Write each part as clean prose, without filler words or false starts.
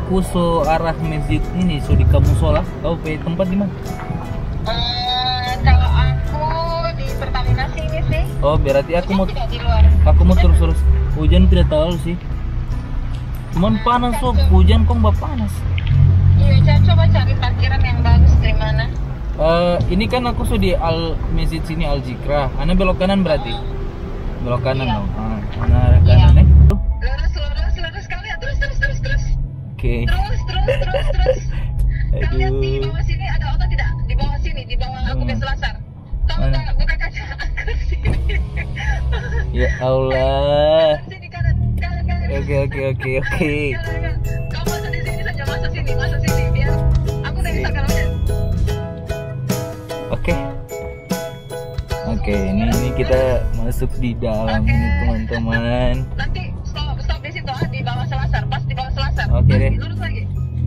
aku so arah masjid ini, so di kamu sholat. Kau pe tempat di mana? Kalau aku di Pertamina sini sih. Oh, berarti aku mau Tidak di luar. terus. Hujan tidak terlalu sih. Cuman panas so, hujan kok mbak panas. Iya, coba cari parkiran yang bagus di mana. Ini kan aku so di masjid sini Al Zikra. Ana belok kanan berarti. Belok kanan Iya. dong. Ana arah kanan Iya. Lurus. Lurus kalian. Terus. Oke. Terus. Kau lihat di Aduh. bawah sini ada auto tidak? Di bawah sini, di bawah aku ke Selasar. Kau Mana? buka kaca ke sini. Ya Allah. Sini kanan. Oke. Kanan. Kau masuk di sini saja, masuk sini biar aku udah bisa kalau Oke, ini kita masuk di dalam Oke. ini teman-teman. Nanti stop di situ di bawah Selasar, pas di bawah Selasar. Oke deh. Lurus lagi.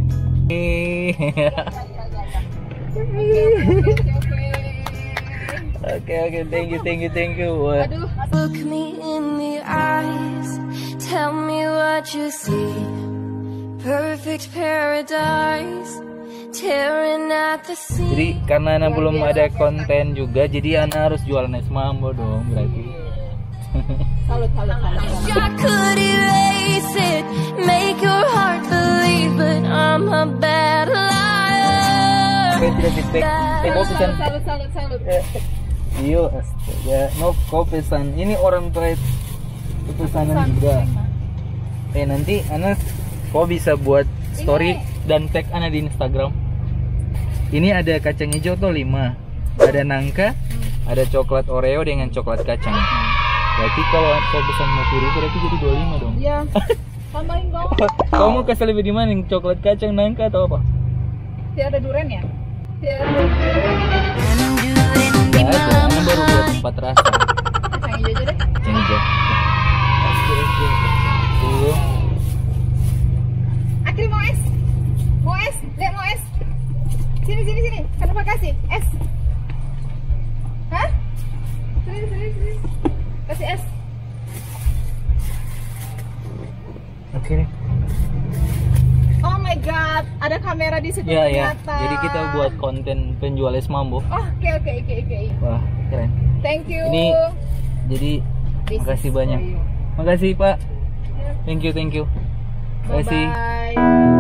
Oke, thank you. Wah. Aduh. Look me in the eyes, tell me what you see. Perfect paradise, tearing at the Jadi sea. karena Ana belum ada konten juga, jadi Ana harus jualan es mambo dong berarti. Salut. I could erase it, make your heart believe, but I'm a bad liar. Oke, tidak feedback. Kau pesan. Salut. Iyo, astaga. No, kau pesan. Ini orang tua pesanan juga. Nanti Ana kau bisa buat story dan tag Ana di Instagram. Ini ada kacang hijau tuh 5, ada nangka, ada coklat Oreo dengan coklat kacang. Berarti kalau kau pesan 50.000 berarti jadi 25 dong. Iya. Tambahin dong. Kau mau kasih lebih di mana? Yang coklat kacang, nangka atau apa? Tidak ada durian ya? Tidak ada. Gak ada, Ana baru buat 4 rasa. Kacang hijau aja deh. Kacang hijau. Tuh. Akri mau es? Lihat mau es? Sini. Kenapa kasih? Es? Hah? Sini. Kasih es. Oke deh. Oh my god, ada kamera di situ Ya. ternyata. Jadi kita buat konten penjual es mambo. Oh, oke. Wah, keren. Thank you. Ini jadi This makasih is banyak. for you. Makasih Pak. Thank you. Makasih. Bye-bye.